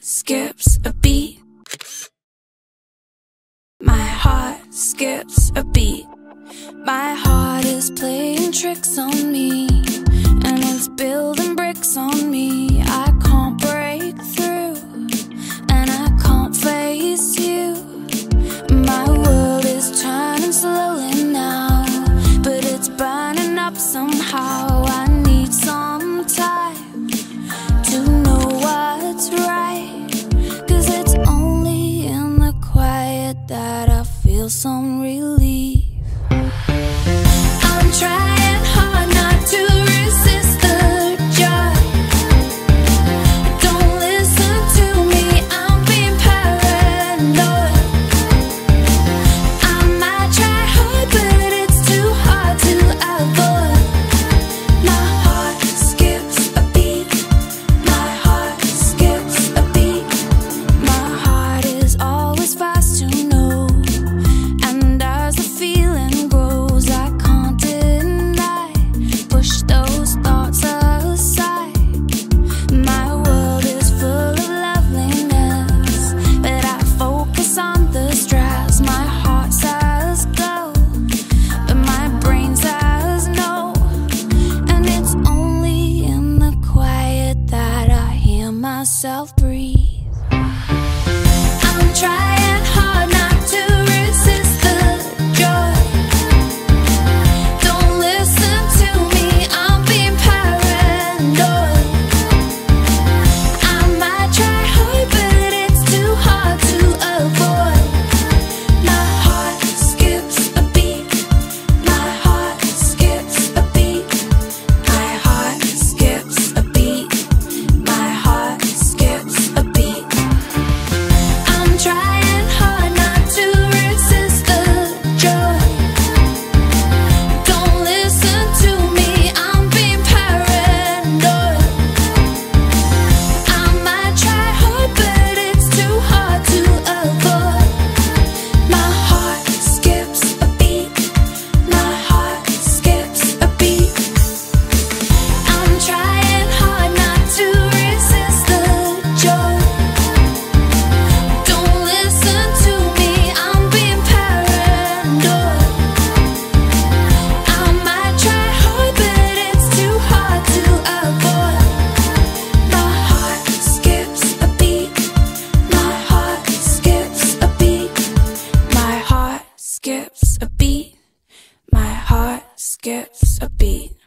skips a beat. My heart skips a beat. My heart is playing tricks on me, and it's building bricks on me. I can't break through, and I can't face you. My world is turning slowly now, but it's burning up somehow. I need some time to know what's right, 'cause it's only in the quiet that I feel some relief. I'm trying hard not to resist the joy. Don't listen to me, I'm being paranoid. I might try hard, but it's too hard to avoid. My heart skips a beat. My heart skips a beat. My heart is always fast to know, and as the feeling grows, I can't deny. Push those thoughts aside. My world is full of loveliness, but I focus on the stress. My heart says go, but my brain says no, and it's only in the quiet that I hear myself breathe. I'm trying hard not to resist the joy. Don't listen to me, I'm being paranoid. I might try hard, but it's too hard to avoid. My heart skips a beat. My heart skips a beat. My heart skips a beat. My heart skips a beat. I'm trying hard not to resist the joy. Don't listen to me, I'm being paranoid. I might try hard, but it's too hard to avoid. My heart skips a beat. My heart skips a beat. I'm trying hard not to resist the joy. Don't listen to me, I'm being paranoid. I might try hard, but it's too hard to avoid. My heart skips a beat. My heart skips a beat. My heart skips a beat. My heart skips a beat.